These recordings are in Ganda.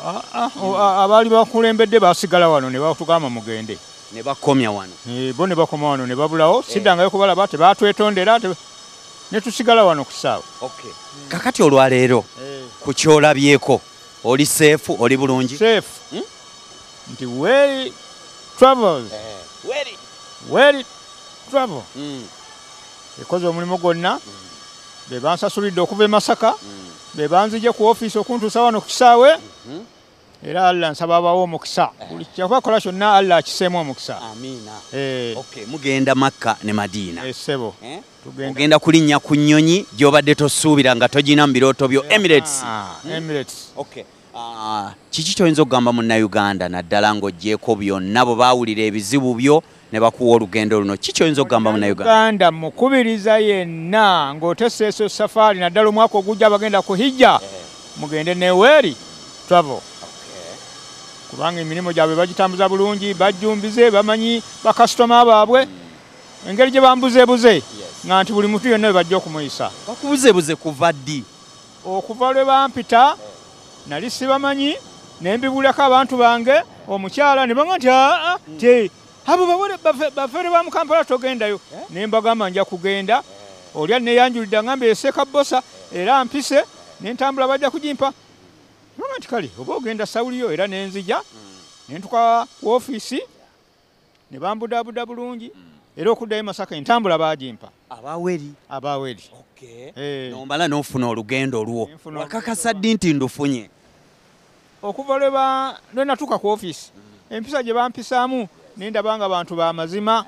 Abaali bakulembedde basigala wano ne batugamba mugende. Ne bakomya wano. Bo ne bakoma wano ne babulawo. Siddangayo kubalaba tebatwetondera ne tusigala wano ku kisaawe. Okay. Kakati olwaleero ku kyolabyeko oli seefu oli bulungi? Seefu. Nti Weli Travels. Weli Travel. Ekoze omulimu gwonna. Be bansasulidde okuva e Masaka. Be banzije ku ofiisi okuntuusa wano ku kisaawe. Era Allah nsaba abawo omukisa. Buli kyakola kyonna Allah akiseemu omukisa. Amiina. Okay, mugenda Makka ne Madina. Sebo. Mugenda kulinnya ku nnyonyi gy'obadde tosuubira nga togina mu birooto byo Emirates. Emirates. Okay. Kiki ky'oyinza okugamba munnayuganda naddala ng'oggyeko byonna bwe baawulira ebizibu byo ne bakuwa olugendo luno? Kiki ky'oyinza okugamba munnayuganda? Mukubiriza yenna ng'oteseeso safaari naddala omwaka ogujja bagenda ku hijja mugende ne Weli Travel. Kubanga emirimu gyabwe bagitambuza bulungi, bajjumbize, bamanyi bakasitoma baabwe. Engeri gye bambuzeebuze nga nti buli muntu yonna we bajja okumuyisa. Bakubuzeebuze kuva ddi? Okuva lwe bampita nali sibamanyi ne mbibulako abantu bange omukyala ne banga nti abo bafere ba mu Kampala togendayo. Ne mbagamba nja kugenda. Olya neyanjulidde ngambe eseeka bosa era mpise ne ntambula bajja kugimpa. Nti kale oba ogenda Sawuliyo era nenzija ne ntuka ku ofiisi ne bambudaabuda bulungi era okuddayo Masaka entambula baagimpa. Abaweli. Okay. Nomala n'ofuna olugendo lwo. Wakakasa ddi nti ndufunye? Okuva lwe natuuka ku ofiisi empisa gye bampisaamu ne ndabanga abantu ba mazima.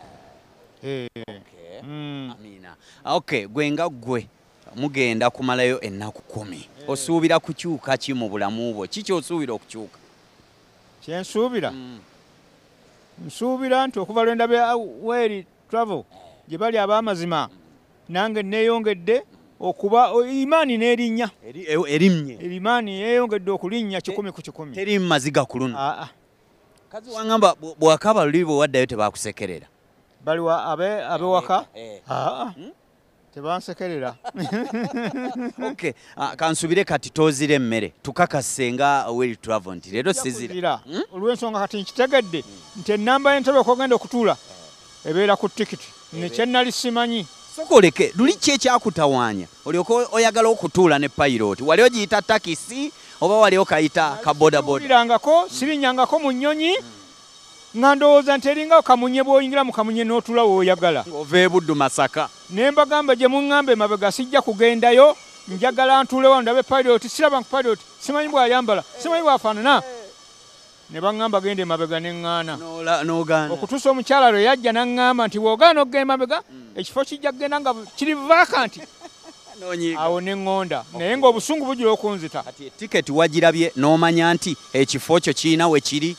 Amiina. Okay, gwe nga ggwe mugenda kumalayo ennaku 10. Osuubira kukyuka ki mu bulamu bwo? Kiki osuubira okukyuka? Kyensuubira? Nsuubira nti okuva lwe ndabe Weli Travel gye bali ab'amazima nange neeyongedde okuba imaani n'erinnya. Erimye? Imaani yeeyongedde okulinnya 10 ku 10. Teri maziga ku luno? Kazi wangamba bw'akaba luli bwe waddayo tebaakusekerera? Baliwa abewaka? Tebansekerera. Okay. Kansubire kati toozire emmere tukakase nga Weli Travel nti leero sizira. Olw'ensonga kati nkitegedde nti ennamba y'entebe okugenda okutuula ebeera ku tikiti nekye nnali simanyi. Sokoleke luli ki ekyakutawaanya olyoka oyagala okutuula ne pilot? Wali ogiyita takisi oba wali okayita ka bodaboda? Sirinnyangako mu nnyonyi nga ndowooza nti eringa kamunye bw'oyingira mu kamunye n'otuula w'oyagala. Ova e Buddu Masaka. Ne mbagamba gye muŋŋambe emabega sijja kugendayo, njagala ntuule wano ndabe pilot. Siraba ku pilot, simanyi bw'ayambala, simanyi bw'afaanana. Ne baŋŋamba genda emabega ne ŋŋaana. N'ogaana. Okutuusa omukyala lwe yajja n'aŋŋamba nti bw'ogaana okugenda emabega ekifo kijja kugenda nga kiri vakanti. Awo ne ŋŋonda naye ng'obusungu bujula okunzita. Kati etiketi wagirabye n'omanya nti ekifo kyo kirina we kiri?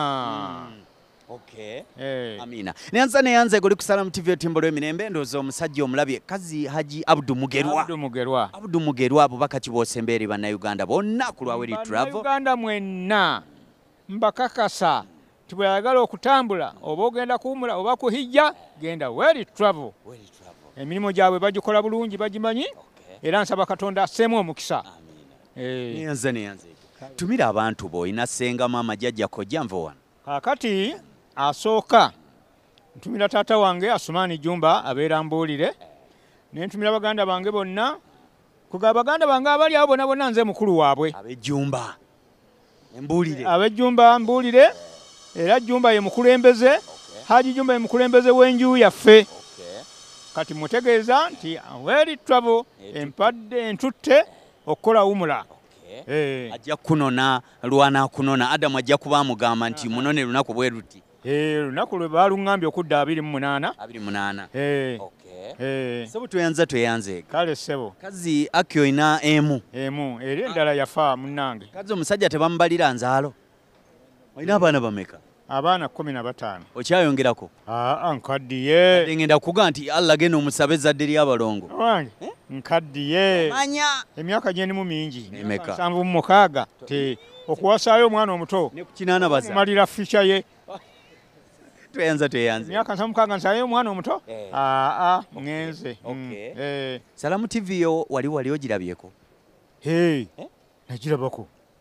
Okay. Amina. Neyanze goli kusala mu TV Timbo lw'emirembe ndowooza omusajja omulabye kazi Haji Abdu Mugerwa abubaka kibosembe eri bannayuganda bonna ku lwa Weli Travel. Bannayuganda mwenna mbakakasa nti bwe yagala okutambula oba ogenda kuwumula oba kuhijja genda Weli Travel. Emirimu gyabwe bagikola bulungi bagimanyi era nsaba Katonda asseemu omukisa. Neyanze. Tumira abantu bo ina senga mama jjajja kojja nvo wano. Kakati asooka ntumira taata wange Asumani Jumba abeera Mbuulire ne ntumira baganda bange bonna kugaba baganda bange abali abo bonna nze mukulu waabwe ab'Ejjumba Mbuulire. Ab'Ejjumba Mbuulire era Jumba ye mukulembeze. Haji Jumba ye mukulembeze w'enju yaffe. Kati mutegeeza nti Weli Travel empadde entutte okukola umula. Ajja kunona lwana kunona Adamu ajja kuba amugamba nti munone lunaku bwe ruti. Lunaku lwe baaluŋŋambye okudda 28. Sebo tweyanze. Kale sebo. Kazi Akyo ina emu. Eri endala yafa munnange. Kazi omusajja tebamubalira nzaalo. Olina abaana bameka? Abaana 15. Okyayongerako? Nkaddiye. Ngenda kuga nti Allah genda omusabe ezzadde ly'abalongo. Wange nkaddiye. Manya. Emyaka gyendimu mingi. Emeka? 76. Okuwasaayo omwana omuto. Ne ku kinaana baza. Malira ficha ye. Tweyanze. Emyaka 76 nsaayo omwana omuto? Ngenze. Salamu TV yo wali ogirabyeko? Nagirabako.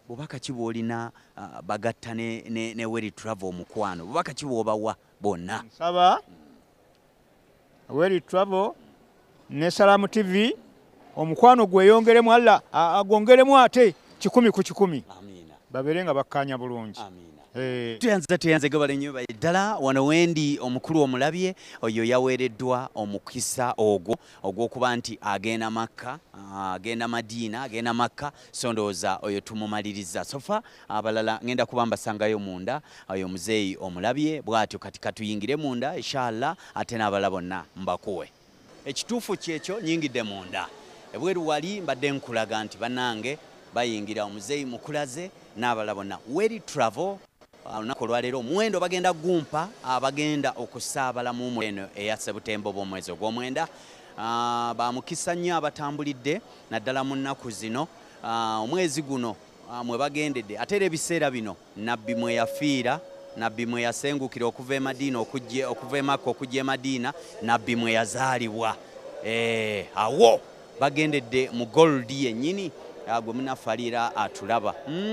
bubaka ki bw'olina bagatta ne Weli Travel omukwano bubaka ki bw'obawa bonna? Nsaba Weli Travel ne Salamu TV omukwano gweyongeremu alla agongeremu ate 100 ku 100. Amina. Babeere nga bakkanya bulungi. Amina. Tuyanze gabale nnyo ddala wano wendi omukulu omulabye oyo yaweereddwa omukisa ogw'okuba nti agenda Makka, agenda Madiina, agenda Makka, so ndowooza oyo tumumaliriza. Sofa abalala ngenda kuba mbasangayo munda, oyo muzeeyi omulabye bw'atyo kati katuyingire munda inshallah ate n'abala bonna mbakuwe. Ekituufu kyekyo nyingidde munda. Ebweru wali mbadde nkulaga nti bannange bayingira omuzeeyi mukulaze n'abala bonna. Weli Travel olunaku olwaleero omuwendo bagenda gumpa abagenda okusaabala mu eno eya Sebutembo b'omwezi ogw'omwenda. Bamukisa nnyo abatambulidde naddala mu nnaku zino omwezi guno mwe bagendedde ate era ebiseera bino nabbi mwe yafiira, nabbi mwe yasengukira okuva e Madiina okuva e Makka okujja e Madiina, nabbi mwe yazaalibwa. Awo bagendedde mu gold yennyini gwe munafalira atulaba.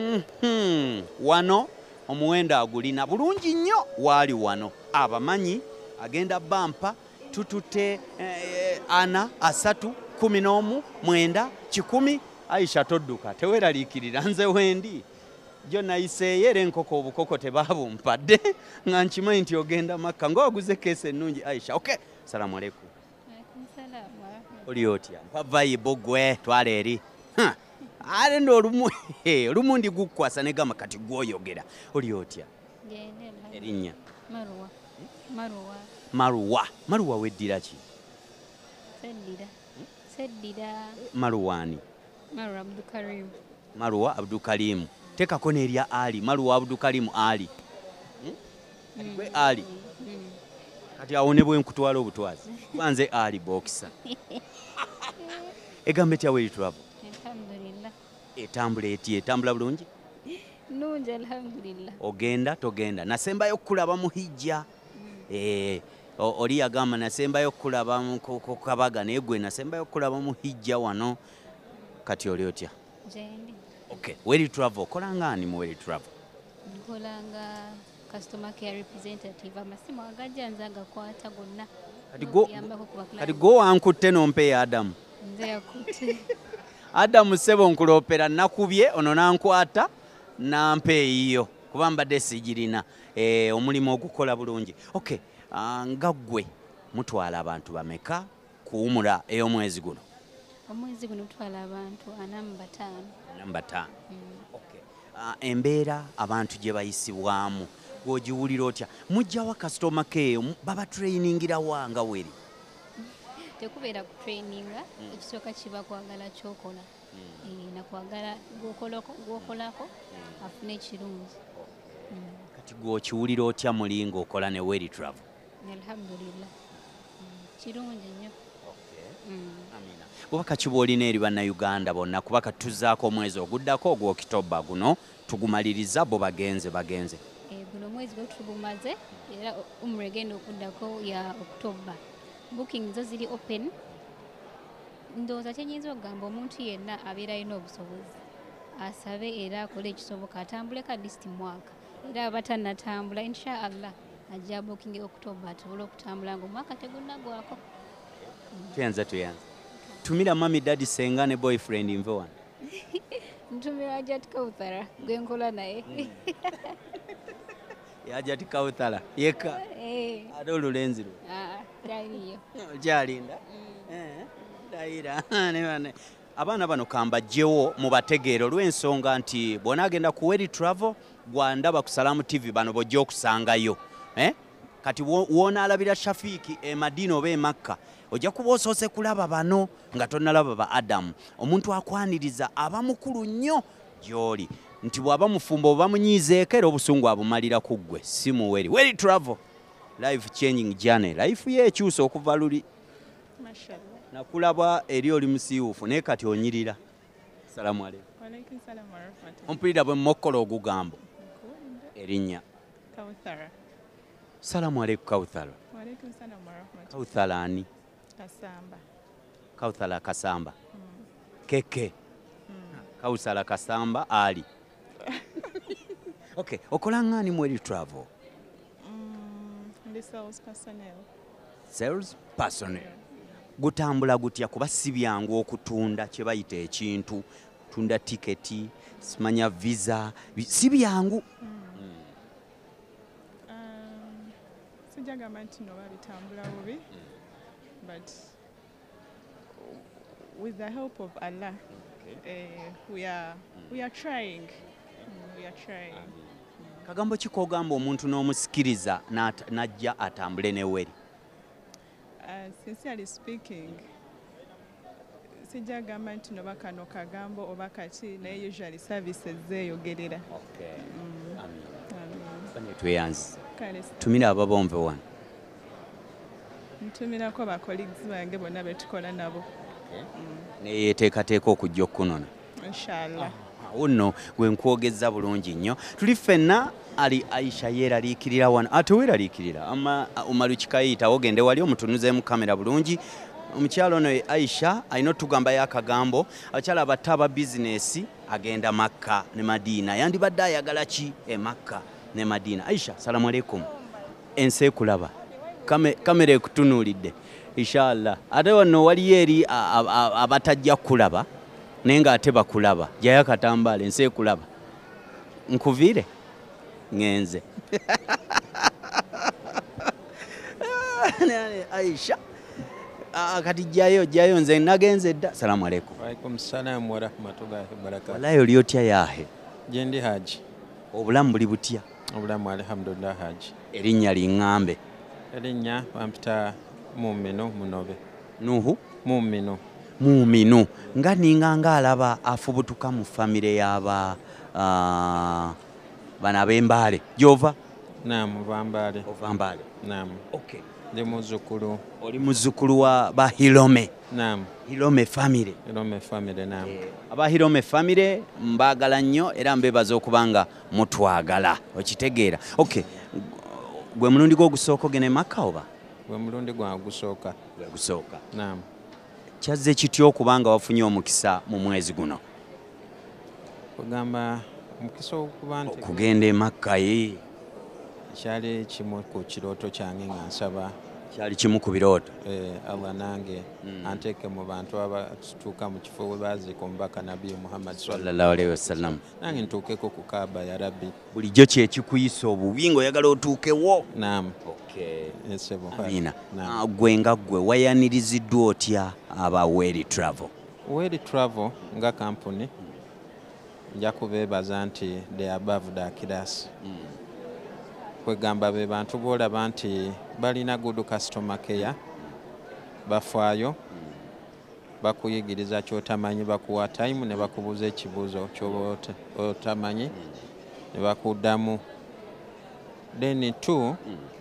Wano omuwendo agulina bulungi nnyo waali wano abamanyi agenda bampa tutute 4 3 11 9 10. Aisha todduka teweraliikirira nze wendi jo nayiseeyo era enkoko obukoko tebabumpadde nga nkimanyi nti ogenda Makka ng'oguze keesi ennungi. Aisha okay. Salamu alaikum. Oli otya mpavayibo gwe twala eri ale ndo olumu ndi gukwasa ne gama kati gwoyogera. Oli otya? Erinnya? Maruwa weddira ki? Seddira. Maruwaani? Maruwa Abdulkarimu. Tekako n'erya Ali. Maruwa Abdulkarimu Ali. Gwe Ali. Kati awo ne bwe nkutwala obutwazi. Banze Ali bokisa. Egambe tya Weli Travel? Alhamdulillah. Etambula eti etambula bulungi? Nungi alhamdulillah. Ogenda togenda? Nasembayo kulaba mu hijja. Oli yagamba nasembayo kulaba ku Kabaga naye gwe nasembayo kulaba mu hijja wano. Kati oli otya? Jendi. Okay. Weli Travel kolanga ani mu Weli Travel? Nkolanga customer care representative. Amasimu agajja nze agakwata gonna. Kati go wankutte nompe ya Adamu. Nze yakutte. Adamu sebo nkulopera nakubye ono nankwata nampe eyiyo kuba mbadde sigirina omulimu ogukola bulungi. Okay. Nga ggwe mutwala abantu bameka kuwumula ey'omwezi guno? Omwezi guno tutwala abantu 45. Okay. Embeera abantu gye bayisibwamu gwogiwulira otya? Mujjawa kasitoma ke baba trainingira wanga Weli? Tekubeera ku traininga, ekisooka kiba kwagala kyokola. Nakwagala gwokolako afune ekirungi. Kati gwokiwulira otya mulinga okola ne Weli Travel? Alhamdulillah. Kirungi nnyo. Amina. Bubaka ki bw'olina eri bannayuganda bonna kuba katuzaako omwezi oguddako ogw'Okitoba guno tugumaliriza bo bagenze? Guno omwezi gwe tugumaze era umre egenda okuddako ya Oktoba. Booking zo ziri open. Ndowooza kyenyinza okugamba omuntu yenna abeera alina obusobozi asabe era akole ekisoboka atambule ka disiti mwaka era abatannatambula inshallah ajja booking Oktoba atubola okutambula ng'omwaka tegunnagwako. Tuyanza tumira mami daddy senga ne boyfriend nve wano. Ntumira Ajat Kauthara gwe nkola naye. Ajat Kauthara yeka ate olulenzi lwo taliyo okyalinda dayira abaana bano kambajjewo mu bategeero olw'ensonga nti bw'onaagenda ku Weli Travel gwandaba ku Salamu TV bano bojja okusangayo. Kati w'onaalabira Shafiiki e Madiina oba e Makka ojja kuba osoose kulaba bano nga tonnalaba ba Adamu. Omuntu akwaniriza aba mukulu nnyo gy'oli nti bw'aba mufumbo oba munyiizeeko era obusungu abumalira ku ggwe si mu Weli. Weli Travel life changing journey. Life ye ekyusa okuva luli. Mashallah. Nakulaba eri oli musiiwuufu naye kati onyirira. Salamu alaikum. Walaikum salam wa rahmatullahi. Ompulira bwe mmokkolo ogugambo. Erinnya? Kauthara. Salamu alaikum Kauthara. Walaikum salam wa rahmatullahi. Kauthara ani? Kasamba. Kauthara Kasamba. Keke. Kauthara Kasamba Ali. Okay, okola ngani mu Weli Travel? Ndi sales personnel. Sales personnel. Gutambula gutya kuba si byangu okutunda kye bayita ekintu, tunda tiketi, simanya visa, si byangu. Sijagamba nti no babitambula bubi, but with the help of Allah, we are trying. We are trying. Kagambo ki kogamba omuntu n'omusikiriza n'ajja atambule ne Weli? Sincerely speaking, sijagamba nti noba kano kagambo oba kati naye usually services zeeyogerera. Tweyanze. Tumira ababonve wano. Ntumirako ba colleagues bange bonna betukola nabo. Neyeteekateeka okujja okukunona. Inshallah. Uno gwe nkwogeza bulungi nnyo. Tuli ffenna ali Aisha yeeraliikirira wano. Ate weeraliikirira omalukikayita ogende wali omutunuzeemu kamera bulungi. Omukyalo ono Aisha alina otugambayo akagambo. Abakyala abato aba bizinesi agenda Makka ne Madiina. Yandibadde ayagala ki e Makka ne Madiina? Aisha, salamu alaikum. Ensi ekulaba. Kamera ekutunuulidde. Inshallah. Ate wano waliyo eri abatajja kulaba naye ng'ate bakulaba. Jjayo akatambaala ensi ekulaba. Nkuviire? Ngenze. Aisha. Kati jjayo nze nagenze dda. Salamu alaikum. Waalaikum salaam wa rahmatullahi wa barakatuh. Walayo oli otya yaahe? Gyendi Haji. Obulamu buli butya? Obulamu alhamdulillah Haji. Erinnya liŋŋambe. Erinnya bampita Mumino Munobe. Nuhu? Mumino. Mumino. Nga ninga ng'alaba afubutuka mu famire y'aba bano ab'embaale. Gy'ova? Naam, Vambale. Ova Mbaale. Naam. Okay. Ndi muzzukulu. Oli muzzukulu wa ba Hirome. Naam. Hirome famire. Hirome family naam. Aba Hirome famire mbaagala nnyo era mbeebaza okubanga mutwagala. Okitegeera. Okay. Gwe mulundi gwo ogusooka ogenda e Makka oba? Gwe mulundi gwange gusooka. Gwe gusooka. Naam. Kyazze kitya okubanga wafunye omukisa mu mwezi guno? Kugamba omukisa okuba nti okugenda e Makka ye. Kyali kimu ku kirooto kyange nga nsaba. Kyali kimu ku birooto. Allah nange anteeke mu bantu abatuuka mu kifo we baaziika omubaka Nabbi Muhammad sallallahu alaihi wasallam. Nange ntuukeko ku Kaaba ya Rabbi. Bulijjo kye kikuyisa obubi ng'oyagala otuukewo. Naam. Okay. Ensebo. Amina. Gwe nga gwe wayaniriziddwa otya aba Weli Travel? Weli Travel nga kampuni nja kubeebaza nti the above the class. Kwegamba be bantu boolaba nti balina good customer care, bafaayo, bakuyigiriza ky'otamanyi, bakuwa time ne bakubuuza ekibuuzo ky'oba otamanyi ne bakuddamu. Then two,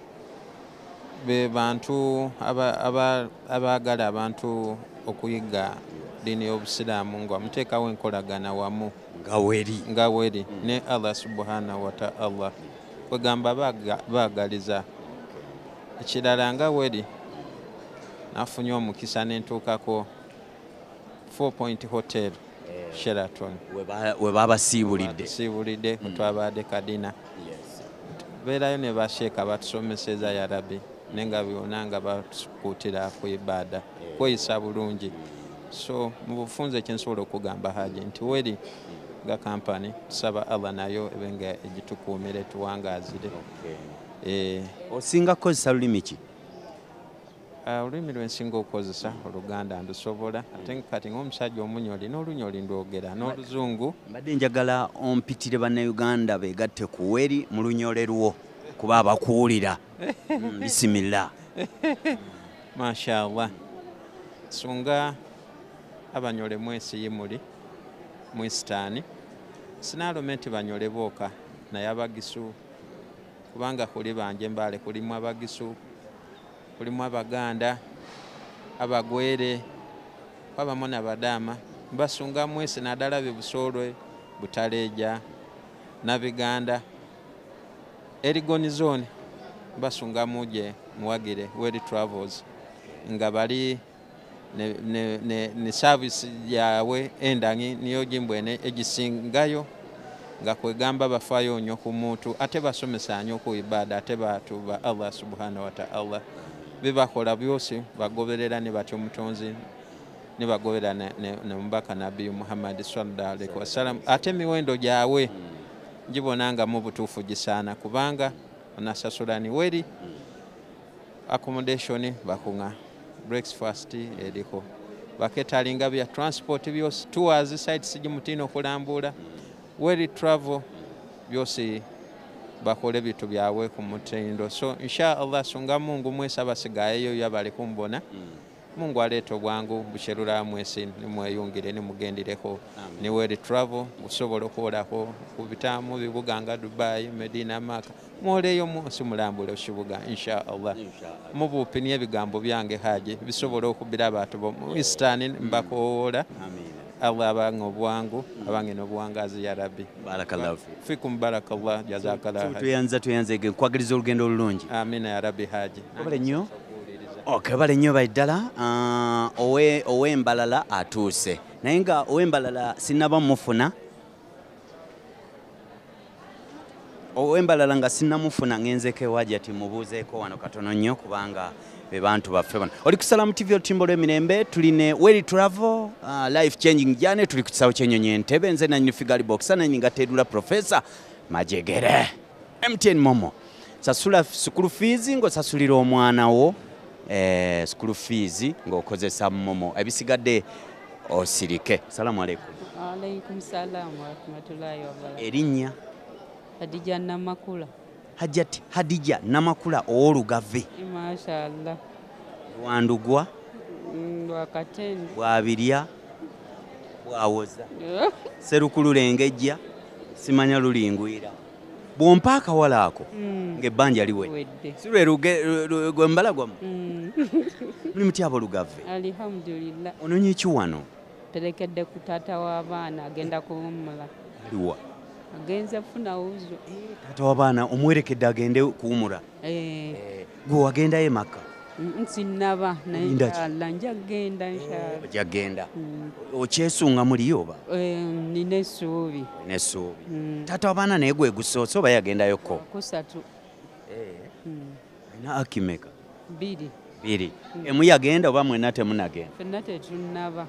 be bantu abaagala abantu okuyiga dini y'Obusiraamu nga muteekawo enkolagana wamu nga Weli ne Allah subhanahu wa ta'ala. Kwegamba baagaliza ekirala nga Weli nafunye omukisa n'entuukako 4-point hotel Sheraton we babasiibulidde twabadde kadina beerayo ne basheeka batusomeseza ya Rabbi nenga byonna nga batukuutira ku ibaada kweyisa bulungi. So mu bufunze kyensobola okugamba Haji nti Weli nga kampani tusaba Allah nayo ebenga egitukuumire tuwangaazire. Osinga kukozesa lulimi ki? Olulimi lwensinga okukozesa Oluganda ndusobola ate kati ng'omusajja omunyoli n'olunyoli ndwogera n'Oluzungu. Mbadde njagala ompitire bannayuganda beegatte ku Weli mu lunyole lwo kuba abakuwulira. Bisimillah. Mashallah. Sunga abanyole mwesi yimuli mwistani sinalome nti banyole booka naye abagisu kubanga kuli banje Mbale kulimu abagisu kulimu Abaganda Abagwere abamu n'Abadaama basunga mwesi naddala be Busolwe Butaleja Nabiganda Erigoni zone basunga muje muwagire Weli Travels nga bali ne service yawe endangi niyo jimbwene egisingayo nga kwegamba bafaayo nnyo ku muntu ate basomesa nnyo ku ibaada ate batuba Allah subhanahu wa ta'ala bibakola byosi bagoberera ne batyo omutonzi ne bagoberera ne mubaka Nabii Muhammad sallallahu alaihi wasallam ate miwendo gyawe njibona nga mu butuufu gisaana kubanga onasasula ni Weli accommodation bakunga breakfast eriko baketalinga bya transport byosi tours sites gimutino kulambula Weli travel byosi bakole bitu byawe ku mutindo so insha Allah sunga Mungu mwesa abasigayeyo yabali kumbona Mungu aleta obwangu busherura mwesi nimweyongere nimugendireko ni Weli travel usobolo kolako kubitamu bibuganga Dubai Medina Maka mwoleyo mwesi mulambule oshibuga insha Allah mu bupini ebigambo byange haje bisobolo okubira abantu mu Eastern mbakola Allah abange obwangu abange n'obuwangazi ya Rabbi barakallahu fikum barakallah jazakallah tuyanze kwagiriza olugendo olulungi amina ya Rabbi haji obale nnyo okay bale nnyo baidala owembalala atuuse naye nga owembalala sinaba mufuna owembalala nga sinnamufuna ngenzeko ewaji ati mubuuzeeko wano katono nnyo kubanga be bantu baffe bano oli kusala mu TV olutimbo lw'emirembe tuline Weli travel life changing journey tuli ku kisawo ky'ennyonyi Entebbe nze nanyini figari box nanyini ngateedula professor Majegere MTN momo sasula school fees ng'osasulira omwana wo school fees ng'okozesa momo ebisigadde osirike salamu alaikum alaikum salam wa rahmatullahi wa barakatuh erinnya Hadija Namakula Hajati Hadija Namakula ow'Olugave mashallah Lwandugwa Lwakatende Bwabirya Bwawoza Serukululengeja simanya lulingwira bwompa akawala ako ng'ebbanja liwedde si lwe gwembala gwamu muli mutya Olugave alhamdulillah ononye ki wano terekedde ku taata w'abaana agenda kuwummula aliwa agenze funa uzo taata w'abaana omwerekedde agende kuwumula gwe wagendayo Makka nsinnaba naye inshallah nja kugenda inshallah ojja kugenda okyesunga muliyo oba nina essuubi taata w'abaana naye gwe gusoose oba yagendayoko kusatu alina akimeka biri emu yagenda oba mwena temunagenda fenna tetunnaba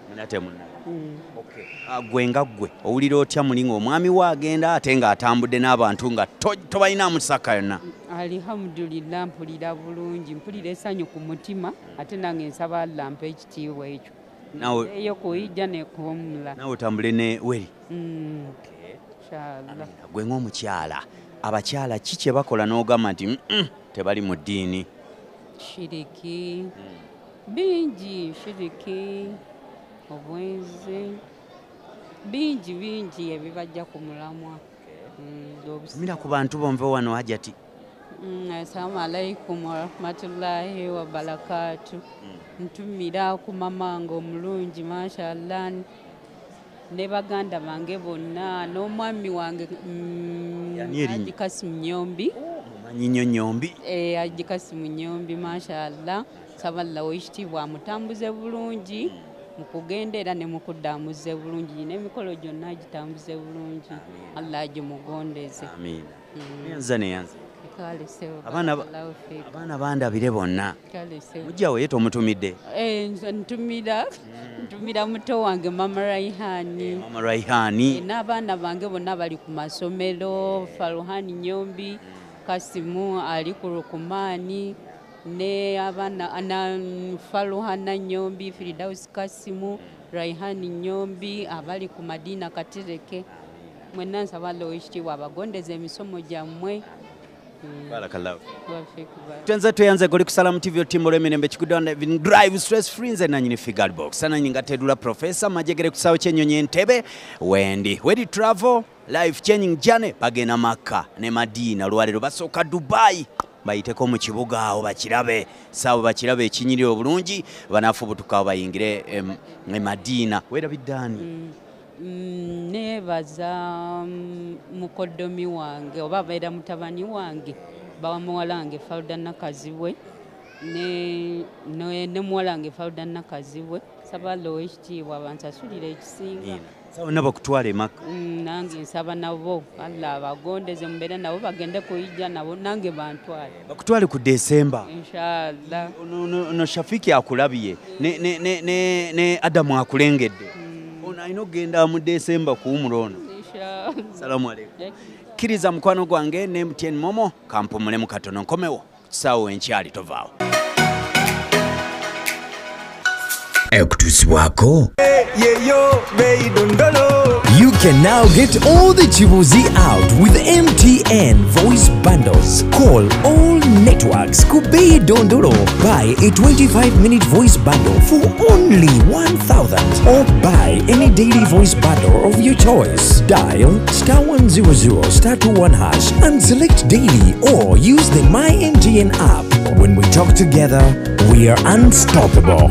gwe nga gwe owulira otya mulinga omwami waagenda ate ng'atambudde n'abantu nga tobalina musaka yonna alhamdulillah mpulira bulungi mpulira essanyu ku mutima ate nange nsaba Allah mpa ekitiibwa ekyo eyo kuyijja nekuwummula nawe otambule ne Weli inshallah gwe ng'omukyala abakyala ki kye bakola n'ogamba nti tebali mu ddiini shiriki bingi shiriki obwenzi bingi ebibajja ku mulamwa mira ku bantu bonve wano Hajati assalamu alaikum warahmatullahi wabarakatu ntumira ku mamange omulungi mashallah ne baganda bange bonna n'omwami wange Haji Kasimu Nyombi manyinyo Nyombi Haji Kasimu Nyombi mashallah saballawo ekitiibwa amutambuze bulungi mu kugenda era ne mu kuddamuze bulungi n'emikolo gyonna agitambuze bulungi Allah agimugondeze neyanza abaana bandabire bonna mujjawo ye tomutumidde ntumira muto wange Mama Raihani n'abaana bange bonna bali ku masomero Faruhani Nyombi Kasimu ali ku Rukumani ne abaana Faruhana Nyombi Firidausi Kasimu Raihani Nyombi abali ku Madina Katereke mwenna nsaba Allah ekitiibwa abagondeze emisomo gyammwe barakallahu twenze tuyanze goli kusala mu TV otimbo lw'emirembe Kigudde drive stress free nze nanyini figure box nanyini ngateedula professor Majegere ku kisawo ky'ennyonyi Entebbe Weli travel life changing journey bagenda Makka ne Madina lwalero basooka Dubai bayiteko mu kibuga awo bakirabe saabo bakirabe ekinyiriro obulungi banafubutuka bayingire e Madina werabiddaani nebaza mukoddomi wange oba abeera mutabani wange bamuwala wange Fauda Nakazibwe ne muwala wange Fauda Nakazibwe saba lo ekitiibwa bansasulira ekisinga sawa nabo kutwala emaka nange nsaba nabo Allah abagondeze mbeera nabo bagende kuyijja nabo nange bantwale bakutwale ku December inshallah. no Shafiki akulabye ne Adamu akulengedde ono ayina okugenda mu December kuwumulono Inshallah. Salamu alaykum. Kiriza mukwano gwange ne MTN Momo kampumule mu katono nkomewo kisaawo enkyali tovaawo. Ekutusibwako. You can now get all the Chibuzi out with MTN voice bundles. Call all networks Kubei Dondolo. Buy a 25-minute voice bundle for only 1,000 or buy any daily voice bundle of your choice. Dial *100 *21# and select daily or use the My MTN app. When we talk together, we are unstoppable.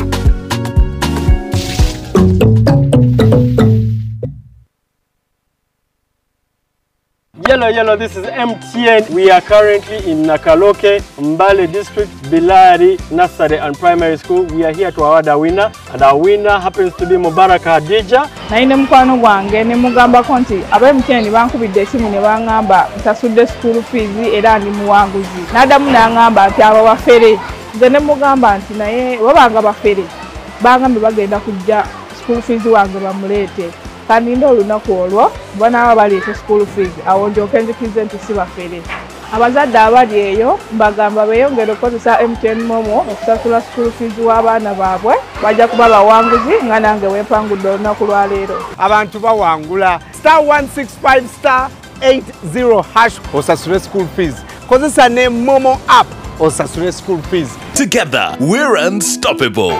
Yellow, this is MTN. We are currently in Nakaloke, Mbale District, Bilari, Nursery and Primary School. We are here to award a winner, and our winner happens to be Mubaraka Hadija. Naine mukwano gwange ne mugamba konti aba MTN bankubidde esimu ne bangamba nsasudde school fees era ndi muwanguzi. Nadamu nangamba ati aba bafere. Nze ne mugamba nti naye wabanga bafere. Bangambe bagenda kujja school fees wange bamuleete. Kandi ndo olunaku olwo bana baleeta school fees awo njoke nzikize nti si bafere. Abazadde abali eyo mbagamba beyongere okukozesa MTN Momo okusasula school fees w'abaana baabwe bajja kuba bawanguzi nga nange weepangudde olunaku lwa leero. Abantu bawangula *165*80# osasule school fees. Kozesa ne Momo app osasule school fees. Together, we're unstoppable.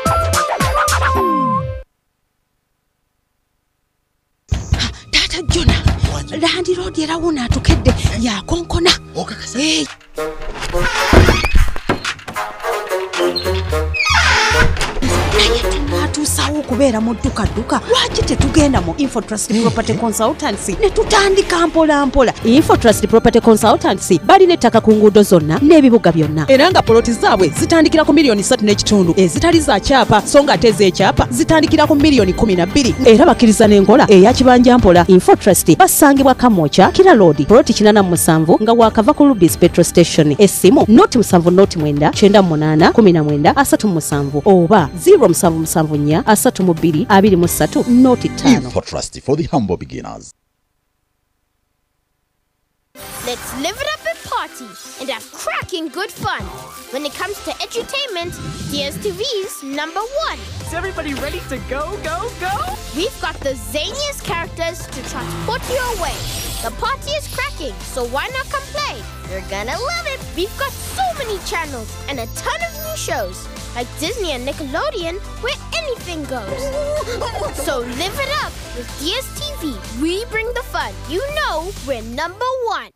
Landi road era wona atukedde ya konkona okakasa tusawo kubeera mu dduka lwaki tetugenda mu Infotrust Property Consultancy ne tutandika mpola. Infotrust Property Consultancy bali nettaka ku nguudo zonna n'ebibuga byonna era nga poloti zaabwe zitandikira ku $1.3 ezitali za kyapa so nga ate ez'ekyapa zitandikira ku $12 era bakkiriza n'enkola eya kibanja mpola. Infotrust basangibwa Kamwokya Kira Road poloti 87 nga wakava ku Rubis Petrol Station. Essimu 0709 98 19 oba 0774 32 23 Infotrust for the humble beginners. Let's live it up and party and have cracking good fun. When it comes to edutainment, DSTV's #1. Is everybody ready to go? We've got the zaniest characters to transport you away. The party is cracking, so why not come play? You're gonna love it. We've got so many channels and a ton of new shows, like Disney and Nickelodeon, where anything goes. So live it up with DSTV. We bring the fun. You know we're #1.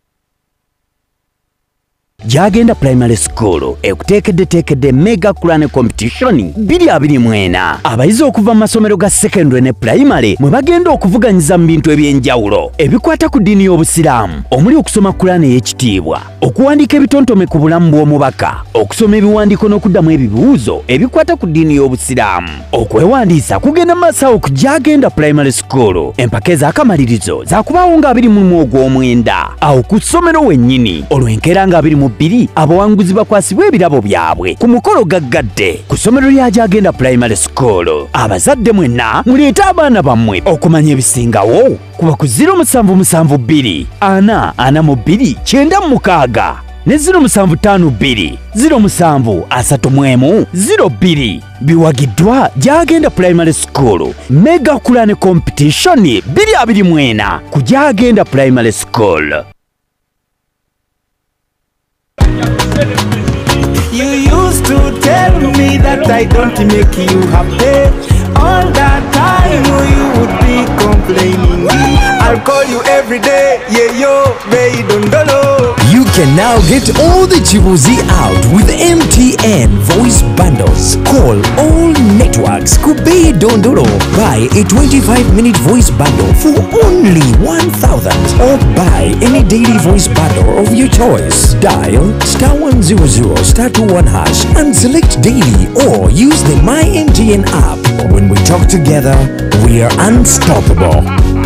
Jagenda Primary School ekuteekedde mega Quran competition 2024 abayizi okuva mu masomero ga secondary ne primary mwe bagenda okuvuganyiza mu bintu ebyenjawulo ebikwata ku ddiini y'Obusiraamu omuli okusoma Quran ey'ekitiibwa, okuwandiika ebitontome ku bulamu bw'omubaka, okusoma ebiwandiiko n'okuddamu ebibuuzo ebikwata ku ddiini y'Obusiraamu. Okwewandiisa kugenda maaso ku Jagenda Primary School. Empaka ez'akamalirizo zaakubaawo nga 21 Ogw'omwenda awo ku ssomero wennyini olw'enkeera nga 22 abawanguzi bakwasibwa ebirabo byabwe ku mukolo gaggadde ku ssomero lya Jagenda Primary School. Abazadde mwenna muleete abaana bammwe okumanya ebisingawo kuba ku 0772 442 996 ne 0752 0731 02 biwagiddwa Jagenda Primary School mega Quran competition 2024 ku Jagenda Primary School. You used to tell me that I don't make you happy. All that time you would be complaining. I'll call you every day, yeah yo, baby dondolo. You can now get all the chibuzi out with MTN voice bundles. Call all networks Kube Dondoro. Buy a 25-minute voice bundle for only 1,000 or buy any daily voice bundle of your choice. Dial *100*21# and select daily or use the My MTN app. When we talk together, we are unstoppable.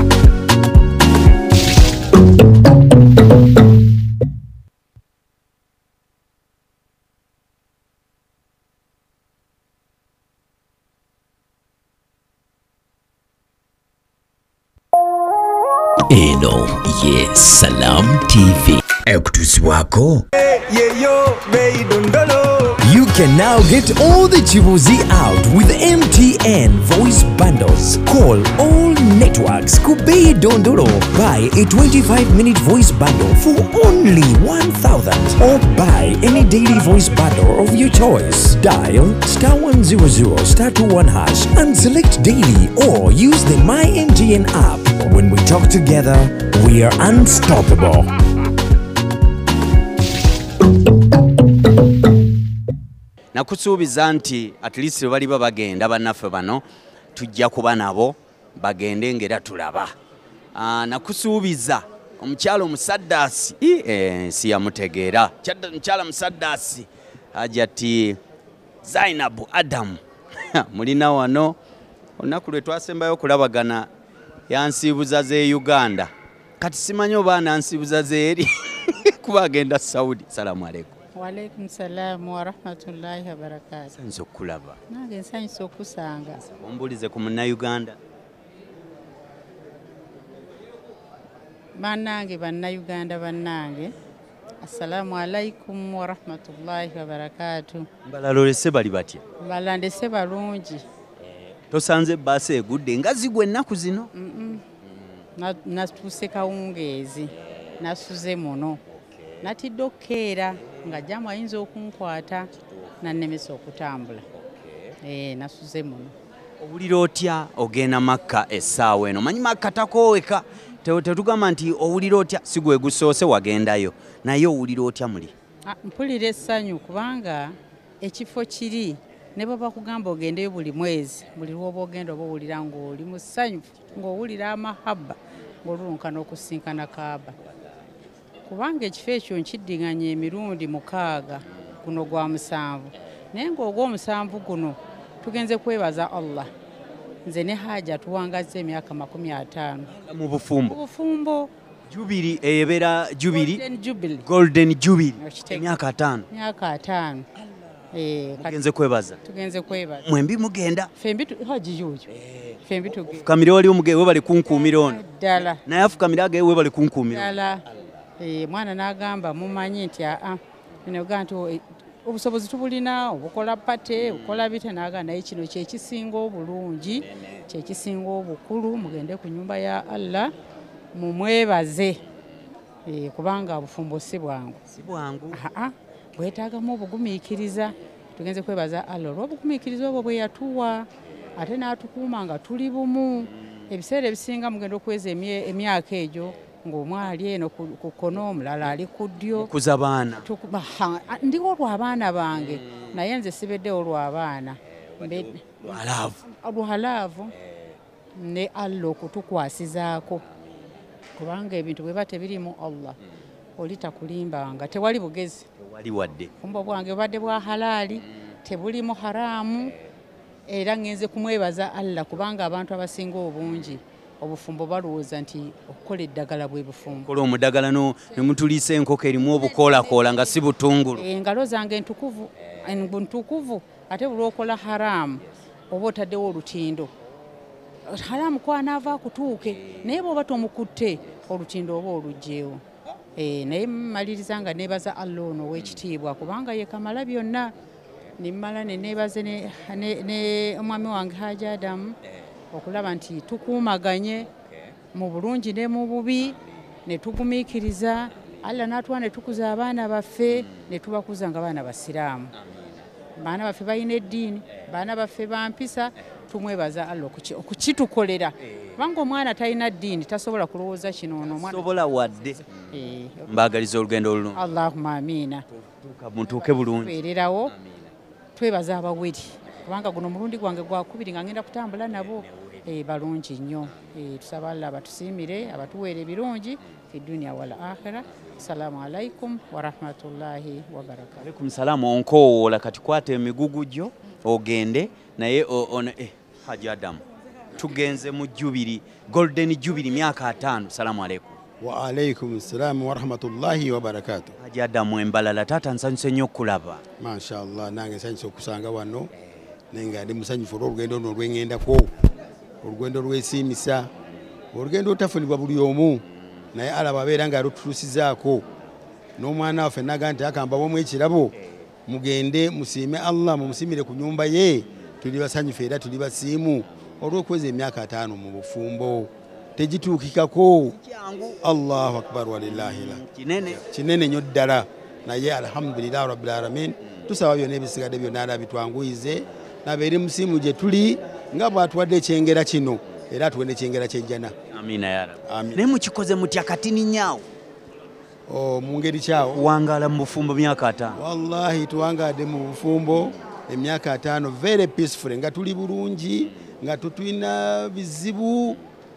Eno ye Salam TV ekutuzibwako You can now get all the chibuzi out with MTN voice bundles. Call all networks Kube Dondoro. Buy a 25-minute voice bundle for only 1,000 or buy any daily voice bundle of your choice. Dial *100*21# and select daily or use the My MTN app. When we talk together, we are unstoppable. Nakusuubiza nti at least bali bagenda bannaffe bano tujja kuba nabo bagende ngera tulaba. Nakusuubiza omukyalo Musaddasi si yamutegeera omukyala Musaddasi ajati Zainabu Adam mulina wano olunaku lwe twasembayo okulabagana yansiibuza ze Uganda kati simanyi oba nansiibuza ze eri kuba agenda Saudi. Salamu alaikum. Walaikum salam wa rahmatullahi wa barakatuh. Sanso kulaba. Nange nsanyiza okusanga. Ombulize ku Munnayuganda. Bannange Bannayuganda bannange. Assalamu alaikum wa rahmatullahi wa barakatuh. Mbalalolese bali batya? Balandese balungi. Tosanze base egudde nga zigwe ennaku zino? Natuuse kawungeezi. Nasuze muno. Natidde okkeera nga jamu ayinza okunkwata nannemesa okutambula. Nasuze muno. Owulira otya ogenda Makka essaawa eno? Manyi Makka takooweka. Tetugamba nti owulira otya si gwe gusoose wagendayo naye owulira otya muli? Mpulira essanyu kubanga ekifo kiri ne bwe bakugamba ogendeyo buli mwezi buli lw'oba ogenda oba owulira ng'oli mu ssanyu ng'owulira amahaba ng'olulunkana okusinkana Kaaba. Kubanga ekifo ekyo nkiddiŋŋanya emirundi 6 guno gwa 7 naye ng'ogw'omusanvu guno tugenze kwebaza Allah. Nze ne Haja tuwangazza emyaka 50 mu bufumbo. Bufumbo Jubili ebeera Golden Jubilee emyaka 5. Myaka 5. Tugenze kwebaza. Tugenze kwebaza. Mwembi mugenda? Fembi Haji yuyo. Fembi tugenda. Fukamire wali omuge we bali kunkuumira ono. Ddala. Naye afukamire age we bali kunkuumira. Ddala. Mwana n'agamba mumanyi nti nega nti obusobozi tubulina obukola pate obukola bite n'agamba naye kino kyekisinga obulungi kyekisinga obukulu mugende ku nnyumba ya Allah mumwebaze kubanga obufumbo si bwangu. Bwetaagamu obugumiikiriza. Tugenze kwebaza Allah olw'obugumiikiriza obwo bwe yatuwa ate n'atukuuma nga tuli bumu. Ebiseera ebisinga mugenda okweza emyaka egyo ng'omwali eno ku kkono omulala ali ku ddyo. Kuza baana. Ndiwo olw'abaana bange naye nze sibeddewo olw'abaana. Lwalaavu ne Allah okutukwasizaako kubanga ebintu bwe tebirimu Allah oli takulimbanga. Tewali bugezi. Tewali wadde. Obufumbo bwange bubadde bwa halaali tebulimu haraamu era ngenze kumwebaza Allah kubanga abantu abasinga obungi obufumbo balowooza nti okukola eddagala bwe bufumbo. Kola omudagala ne mutuliisa enkoko erimu obukoolakoola nga si butungulu. Engalo zange ntukuvu ate buli okola haraamu oba otaddewo olutindo. Haraamu kwanaava akutuuke naye bw'oba tomukutte olutindo oba olugjeewo. Naye mmaliriza nga neebaza Allah ono ow'ekitiibwa kubanga ye kamala byonna. Nimmala ne neebaze ne omwami wange Haji Adamu okulaba nti tukuumaganye mu bulungi ne mu bubi ne tugumiikiriza. Allah n'atuwa ne tukuza abaana baffe ne tubakuza nga baana basiraamu. Baana baffe balina eddiini, baana baffe bampisa, tumwebaza Allah okukitukolera kubanga omwana talina ddiini tasobola kulowooza kino ono omwana sobola wadde mbagaliza olugendo olulungi Allahumma amina mutuuke bulungi tubeererawo twebaza abaweri kubanga guno omulundi gwange gwakubiri nga ngenda kutambula nabo balungi nnyo tusaba Allah abatusiimire abatuweera ebirungi fi dunya wal akhira. Assalamu alaikum wa rahmatullahi wa barakatuh. Alaikum salaam. Onkowoola kati kwata emigugu gyo ogende naye Haji Adamu tugenze mu Jubili Golden Jubili myaka 5. Salamu alaikum. Wa alaikum salaam wa rahmatullahi wa barakatuh. Haji Adamu embalala tata nsanyuse nnyo okulaba. Mashallah nange nsanyuse okusanga wano nenga ndi musanyufu olw'olugendo luno lw'engendako olugendo lw'esiimisa olugendo otafunibwa buli omu naye alaba abeera nga alututuusizaako n'omwana waffe naga nti akambamu ekirabo mugende musiime Allah mumusiimire ku nyumba ye tuli basanyufu era tuli basiimu olw'okweza emyaka 5 mu bufumbo tegituukikako. Allahu akbar walillahi kinene nnyo ddala naye alhamdulillahi rabbil alamin tusaba byonna ebisigadde byonna ala bitwanguyize nabeere musiimu gye tuli nga bw'atuwadde ekyengera kino era atuwe n'ekyengera kyejjana. Amina ya Rabbi. Naye mukikoze mutya katini nyaawo mu ngeri kyawo wangala mu bufumbo myaka 5. Wallahi tuwangadde mu bufumbo emyaka 5 very peaceful nga tuli bulungi nga tutulina bizibu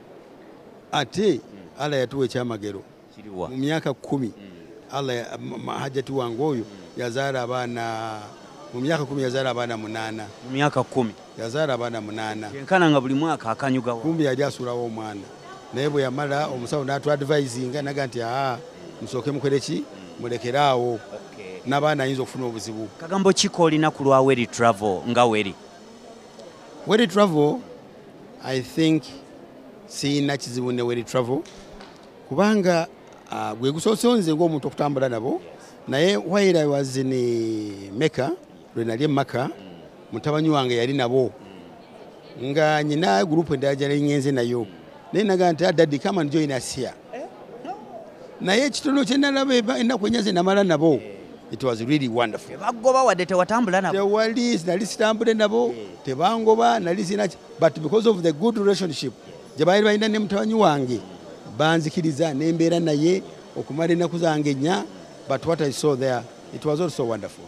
ate Allah yatuwa ekyamagero mu myaka 10 Allah hajjati wange oyo yazaala abaana mu myaka 10 yazaala abaana 8 mu myaka 10 yazaala abaana 8 kenkana nga buli mwaka akanyugawo kumbi yali asulawo omwana naye bwe yamala omusawo n'atu advisinga naga nti musooke mukoleki mulekeraawo n'abaana ayinza okufuna obuzibu. Kagambo kiko olina ku lwa Weli travel nga Weli travel I think siina kizibu ne Weli travel kubanga gwe gusoose nze ng'omuntu okutambula nabo naye while I was in Mecca lwe nali Maka mutabanyi wange yali nabo nga nyina group endala gye ngenze nayo naye naga nti daddy come and join us here naye ekitono kye nalaba ennaku enyaze namala nabo. It was really wonderful. Bagoba wadde tewatambula nabo tewali nali sitambule nabo tebangoba nali sina but because of the good relationship gye baali balina ne mutabanyi wange banzikiriza nembeera naye okumala ennaku zange nnya but what I saw there it was also wonderful.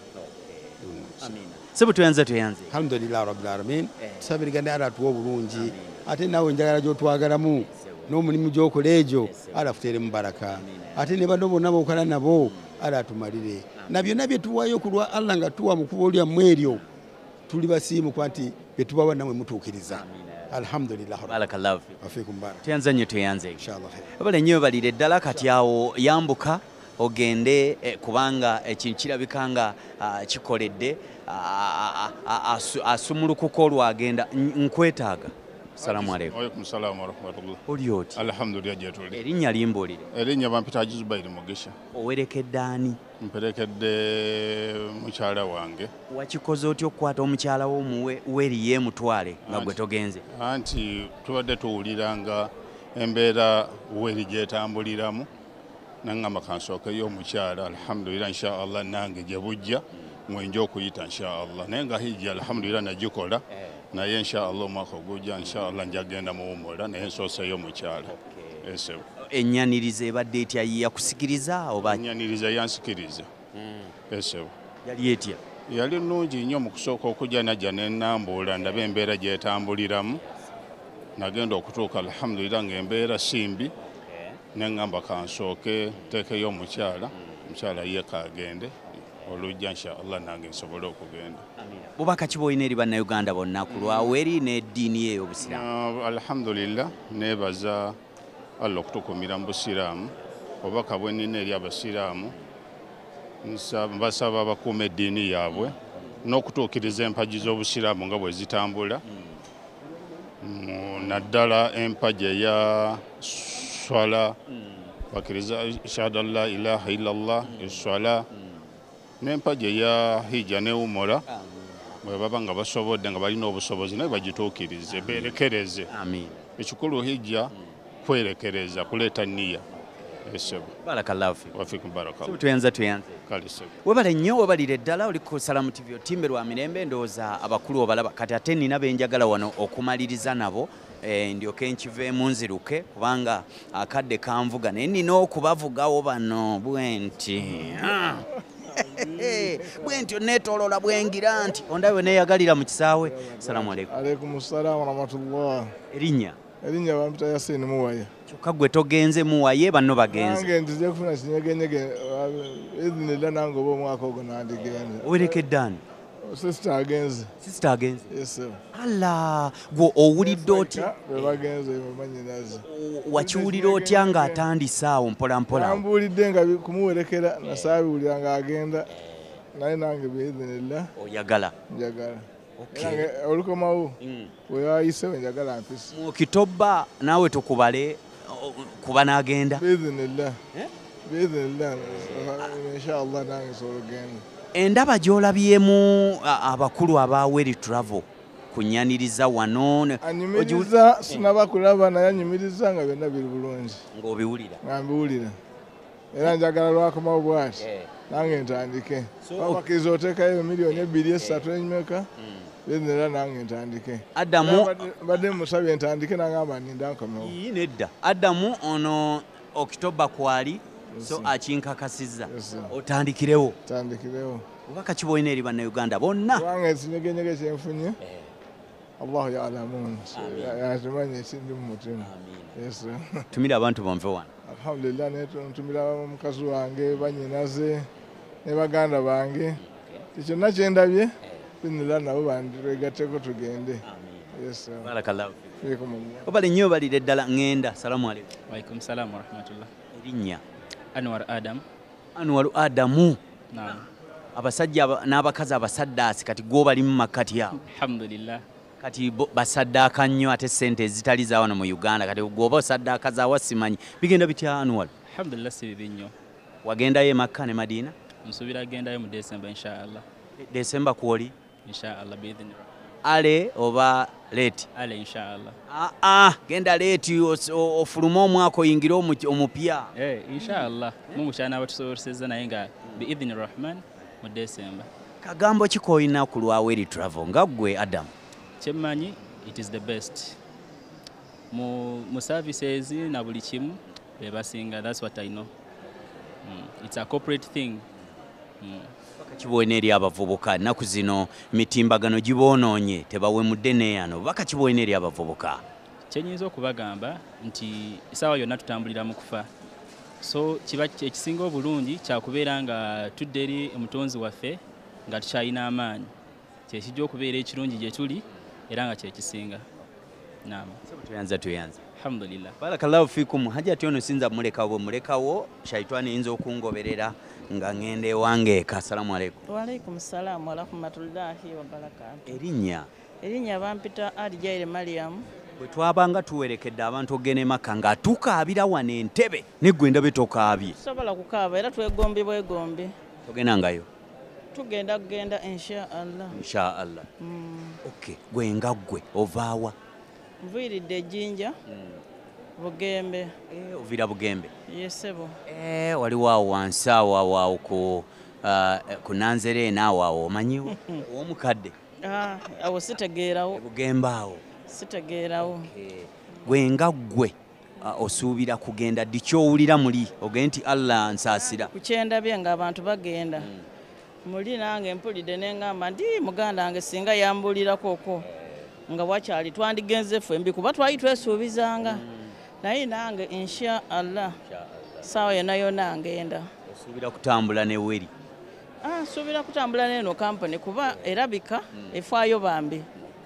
Sebu tuyanze alhamdulillah rabbil alamin tusabirigane ala tuwa obulungi ate nawe njagala gy'otwagalamu n'omulimu gy'okola egyo ala futeere mu baraka ate ne bano bonna bokola nabo ala atumalire na byonna bye tuwaayo ku lwa Allah nga tuwa mu kubo lyammwe eryo tuli basiimu kwa nti bye tubawa namwe mutuukiriza. Alhamdulillah barakallahu afikum barak tuyanze inshallah abale nnyo balire ddala kati awo yambuka ogende kubanga ekintu kirabika nga kikoledde asumulukuko olwagenda nkwetaaga. Salamu alaikum. Wa alaikum salaam wa rahmatullah. Oli oti? Alhamdulillah gyetuli. Erinnya limbuulire. Erinnya bampita Zubairi Mugisha. Owerekedde ani? Mperekedde mukyala wange. Wakikoze otya okukwata omukyala wo Weli yeemutwale nga gwe togenze? Anti tubadde tuwuliranga embeera Weli gyetambuliramu nangamba kansookeyo omukyala alhamdulillah inshaallah nange gye bujja mwenja okuyita inshaallah naye nga hijja alhamdulillah nagikola naye inshaallah omwaka ogujja inshaallah njagenda muwummula naye nsooseyo omukyala. Ennyaniriza ebadde etya yakusikiriza oba? Ennyaniriza yansikiriza. Yali etya? Yali nnungi nnyo mu kusooka okujja najja nennambuula ndaba embeera gyetambuliramu nagenda okutuuka alhamdulillah ng'embeera simbi nengamba kansooke teekeyo omukyala ye kagende olujja inshaallah nange nsobole okugenda. Bubaka ki bw'olina eri bannayuganda bonna ku lwa Weli n'eddiini ye ey'obusiraamu? Alhamdulillah neebaza Allah okutukumira mu busiraamu obubaka bwe nnina eri abasiraamu mbasaba bakuuma eddiini yaabwe n'okutuukiriza empagi z'obusiraamu nga bwe zitambula naddala empagi eya swala bakiriza shahada la ilaha illallah swala n'empagi eya hijja newumula bwe baba nga basobodde nga balina obusobozi naye bagituukirize beerekereze. Ekikulu hijja kwerekereza kuleeta nniya barakallahu fik wafikum barakallahu tuyanze kale sebo webale nnyo webalire ddala oli ku Salamu TV otimbe lwa mirembe ndowooza abakulu obalaba kati ate nina benjagala wano okumaliriza nabo ndyoke nkiveemu nziruke kubanga akadde kanvuga naye nina okubavugawo bano bwenti bwenti onneetoolola bwengira nti ondawe neeyagalira mu kisaawe. Salamu alaikum. Alaikum salaam wa rahmatullah. Erinnya bampita Yasini Muwaye. Kyokka gwe togenze Muwaye banno bagenze. Nange nzize kufuna kinyegenyege idhinillah nange oba omwaka ogwo nandigenze. Owerekedde ani? Sister agenze. Sister agenze? Yes sir. Alla gwe owulidde otya? Bagenze bamanyinaze. Wakiwulira otya nga atandise awo mpola mpola? Nambuulidde nga kumuwerekera nasaabiwulira nga agenda naye nange biidhinillah. Oyagala? Njagala. Okay. Olukomawo weyayise njagala mpisi. Mu Okitoba naawe tukubale kuba n'agenda? Biidhinillah. Biidhinillah. Inshallah nange sologenda. Endaba gy'olabyemu abakulu aba Weli Travel kunyaniriza wano. Anyumiriza sinaba kulaba naye anyumiriza nga byonna biri bulungi. Ng'obiwulira? Nga mbiwulira. Era njagala lwakomawo bw'ati nange ntandike. Abakiriza oteekayo miliyoni 2-3 enyumeka. Era nange ntandike. Adamu badde musabye ntandike nangamba ninda nkomewo. Nedda. Adamu ono Okitoba kwali so akinkakasizza otandikirewo. Tandikirewo. Obaka kiboine eri bannayuganda bonna. Kubanga ekinyegenyege kyenfunye Allahu ya'lamun. Yatumanye ekindi mu mutima. Yes. Tumira abantu bonve wano. Alhamdulillah netumira mukazi wange banyinaze ne baganda bange. Ekyo nakyendabye binira nabo bandiregateko tugende. Yes. Barakallahu. Obale nnyo balire ddala ngenda. Salamu alaikum. Wa alaikum salaam wa rahmatullah. Erinnya? Anwar Adam. Anwar Adamu. Naam. Abasajja n'abakazi abasaddaasi kati gw'obali mu makati awo. Alhamdulillah. Kati basaddaaka nnyo ate ssente ezitali za wano mu Uganda kati gw'oba osaddaaka zaawa simanyi bigenda bitya Anwar? Alhamdulillah si bibi nnyo. Wagendayo e Makka ne Madina? Nsuubira agendayo mu December inshallah. December kwoli? Inshallah biidhinillah. Ale oba late? Ale inshallah. Genda late ofuluma omwaka oyingire omupya. Inshallah. Mumukyana abatusobozesezza naye nga biidhini rahman mu December. Kagambo kikoyina ku lwa Weli Travel nga ggwe Adam? Kyemmanyi it is the best. Mu services na buli kimu bebasinga, that's what I know. It's a corporate thing. Kiboine eri abavubuka ennaku zino mitimbagano giboonoonye tebawemudde neeyano bakakiboine eri abavubuka. Kyenyinza okubagamba nti essaawa yonna tutambulira mu kufa, so kiba ekisinga obulungi kyakubeera nga tudde eri omutonzi waffe nga tukyalina amaanyi, kyekijja okubeera ekirungi gye tuli era nga kyekisinga. Naam. Tuyanza. Alhamdulillah. Barakallahu fikum. Hajati ono sinza mulekawo shaitani yinza okungoberera nga ngende wange. Assalamu alaikum. Wa alaikum salaam wa rahmatullahi wa barakatuh. Erinnya bampita Alijaire Mariam. Bwe twabanga tuwerekedde abantu ogene Makka nga tukaabira wano Entebbe neggwe ndabe tokaabye. Sobola kukaaba era twegombi bwegombi. Togendangayo? Tugenda inshallah. Inshallah. Okay. Gwe nga ggwe ovaawa? Nviiridde Jinja. Bugembe. Ovira Bugembe? Yesebo. Waliwo awo wansi awo ku Nanzere naawo awo omanyiwo? Ow'omukadde? Awo sitegeerawo. Bugembe awo? Sitegeerawo. Gwe nga ggwe osuubira kugenda ddi kyowulira muli ogende nti Allah nsaasira? Kukyendabye nga abantu bagenda. Muli nange mpulidde neŋŋamba ndi muganda wange singa yambulirako okwo nga wakyali twandigenze ffembi kuba twali twesuubizanga. Naye nange inshallah sawa yonna ngenda. Osuubira kutambula ne Weli? Nsuubira kutambula n'eno kampani kuba erabika efaayo bambi.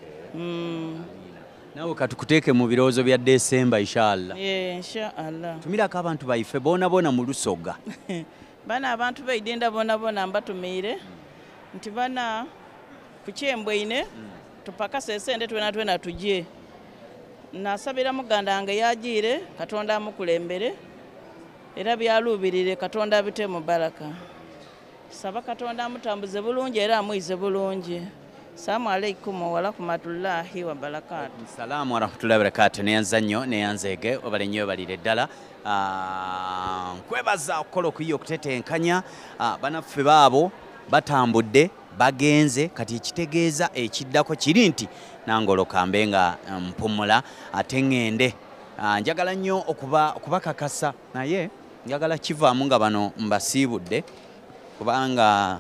Naawe katukuteeke mu birowoozo bya December inshallah. Inshallah. Tumirako abantu baife boona mu Lusoga. Bana abantu beidinda boona mbatumiire nti bana ku Kyembweine tupakase esente twena tujje. Nasabira muganda wange yagiire Katonda amukulembere era byaluubirire Katonda abite mu baraka. Saba Katonda amutambuze bulungi era amuyize bulungi. Assalamu alaikum wa rahmatullahi wa barakatuh. Assalamu wa rahmatullahi wa barakatuh. Neyanza nnyo neyanzeege obale nnyo balire ddala. Nkwebaza okukola okuyiya okutetenkanya banaffe baabo batambudde bagenze kati ekitegeeza ekiddako kiri nti nangolo kambe nga mpumula ate ngende. Njagala nnyo okubakakasa naye njagala kivaamu nga bano mbasiibudde kubanga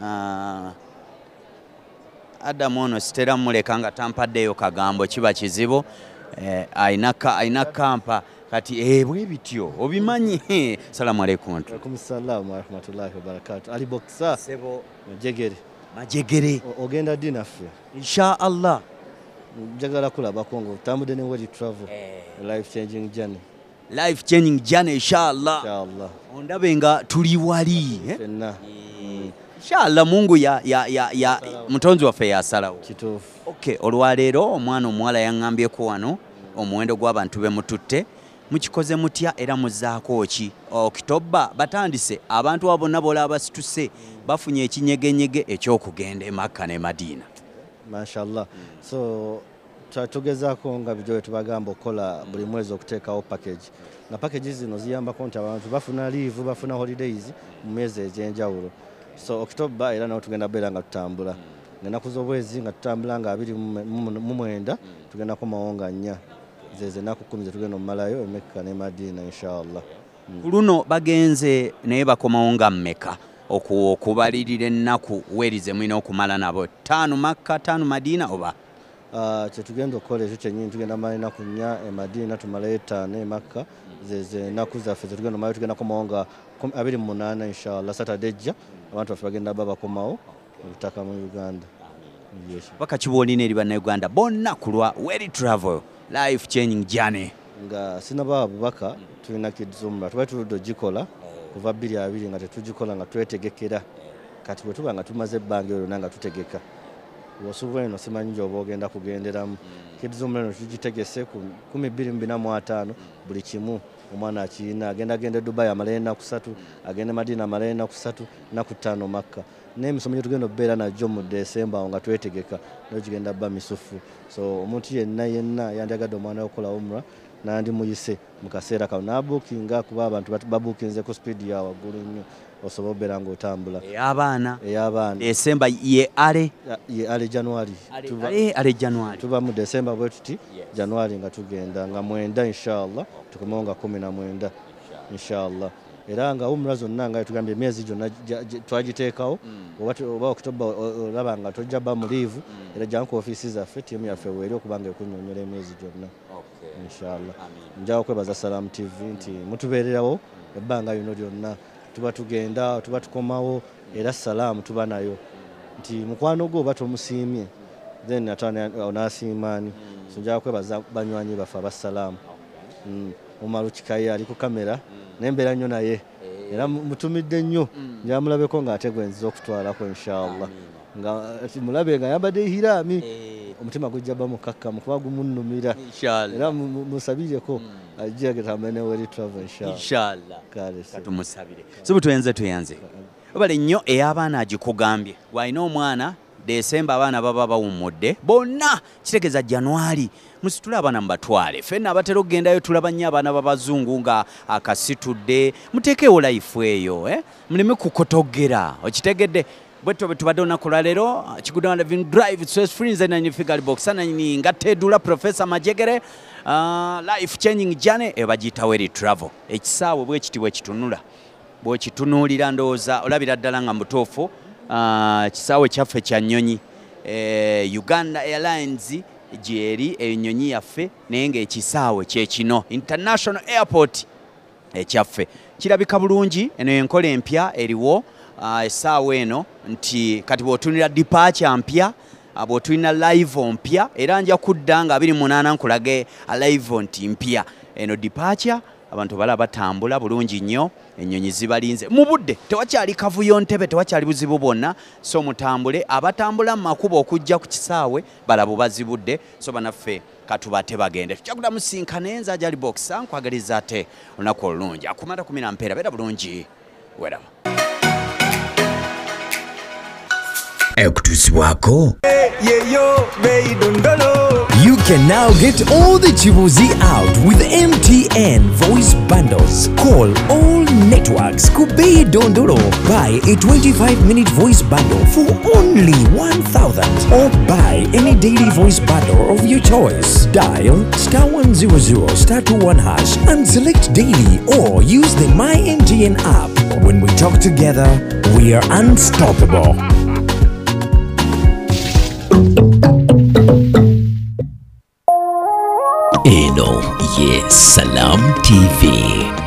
Adamu ono sitera muleka nga tampaddeyo kagambo kiba kizibu. Ayina kampa kati bwe bityo obimanyi. Salamu alaikum. Alaikum salaam wa rahmatullahi wa barakatuh. Ali Boxer sebo majegere ogenda dinaffe insha Allah. Njagala kulabako ngo tambudde ne Weli travel life changing journey insha Allah. Ondabe nga tuli wali insha Allah. Mungu ya mutonzi waffe yasalawo kituufu. Okay, olwaleero omwana omuwala yaŋŋambyeko wano omuwendo gw'abantu be mututte mukikoze mutya era muzaako ki? Okitoba batandise abantu abo bonna bola abasituse bafunye ekinyegenyege ekyokugenda e Makka ne Madina. Mashallah. So tugezaako nga bijjo tubagamba okukola buli mwezi okuteekawo package. Na package zino ziyambako nti abantu bafuna leave bafuna holidays mu myezi egy'enjawulo. So October era nawo tugenda beera nga tutambula. Ngenaku z'obwezi nga tutambula nga 29 tugenda komawo nga 4 zeze naku 10 tugenda omalayo e Mecca ne Madina inshallah. Luno bagenze naye bakomawo nga Mecca okubalirira ennaku werize mwina okumala nabo 5 Makka 5 Madina oba kye tugenda okukola ekyo kyennyini tugenda mala ennaku 4 e Madina tumalayo 5 e Makka zeze ennaku zaffe tugenda omalayo tugenda komawo nga 28 inshallah Saturday jja abantu baffe bagenda babakomawo obutaka mu Uganda. Baka kiboolina eri bannayuganda bonna kulwa Weli travel life changing journey nga sinaba abubaka tulina kidzumba tuba tuludde ogikola kuva 2 nga tetugikola nga twetegekera kati bwe tuba nga tumaze ebbanga eryo nga tutegeka wosuubula eno simanyi gy'oba ogenda kugenderamu kidzumba eno tugitegese ku 2045 buli kimu omwana akirina agenda e Dubai amala ennaku 3 agenda Madina amala ennaku 3 naku 5 Makka n'emisomo gye tugenda okubeera najjo mu Desemba nga twetegeka nayo gigenda bba misufu. So omuntu yenna yandiagadde omwana okukola umra nandi muyise mu kaseera kano n'abuukinga kuba abantu babuukinze ku speed ya waggulu nnyo osobola obeera ng'otambula. Ey'abaana Desemba ye ale January tuba mu Desemba bwe tuti January nga tugenda nga 9 inshallah tukomawo nga 19 inshallah. Era nga umra zonna nga tugambye emyezi gyonna twagiteekawo oba October olaba nga tojja ba mu leave era janku offices zaffe tiimu yaffe weeri okuba nga ekunnyonnyola emyezi gyonna inshallah. Njawo kwebaza Salam TV nti mutubeererawo ebbanga lino lyonna tuba tugenda tuba tukomawo era Salam tuba nayo nti mukwano gwo oba tomusiimye then onaasiimaani. So njawo kwebaza banywanyi baffe aba Salam Omaru Kikaya ali ku kamera nembeera nnyo naye era mutumidde nnyo njamulabeko ng'ate gwenziza okutwalako inshallah nga mulabe nga yambadde ihirami omutima gujja ba mukakkamu kuba gumunnumira era musabireko ajja getamene Weli travel inshallah katumusabire so tuyanze obale nnyo ey'abaana agikugambye walina omwana Desemba abaana baba bawummudde bonna kitegeeza January musitule abaana mubatwale ffenna abatera okugendayo tulaba nnyo abaana b'abazungu nga akasitudde muteekewo life eyo muleme kukotogera okitegedde bwetto bwe tubadde olunaku lwaleero Kigudde living drive stress free nze nanyi Figure Box nanyi nga Tedula Professor Majegere life changing journey ebagiyita Weli travel ekisaawe bwe kiti bwe kitunula bwe kitunuulira ndowooza olabira ddala nga mutuufu. Kisaawe kyaffe kya nnyonyi Uganda Airlines gyeri ennyonyi yaffe naye ng'ekisaawe kye kino International Airport ekyaffe kirabika bulungi. Eno enkola empya eriwo essaawa eno nti kati bw'otunira departure mpya bw'otulina live mpya era nja kudda nga 28 nkulage live nti mpya eno departure abantu bala batambula bulungi nnyo ennyonyi zibalinze mu budde tewakyali kavuyo ntebe tewakyali buzibu bwonna so mutambule abatambula mu makubo okujja ku kisaawe balabo bazibudde so banaffe katubate bagende tukyagula musinkana enza ajali box nkwagaliza ate olunaku olulungi akumata 10 mpeera beera bulungi weraba Ekutuzibwako. You can now get all the chibuzi out with MTN voice bundles. Call all networks Kubei Dondoro. Buy a 25-minute voice bundle for only 1,000 or buy any daily voice bundle of your choice. Dial *100 *21# and select daily or use the My MTN app. When we talk together, we are unstoppable. Eno ye Salam TV.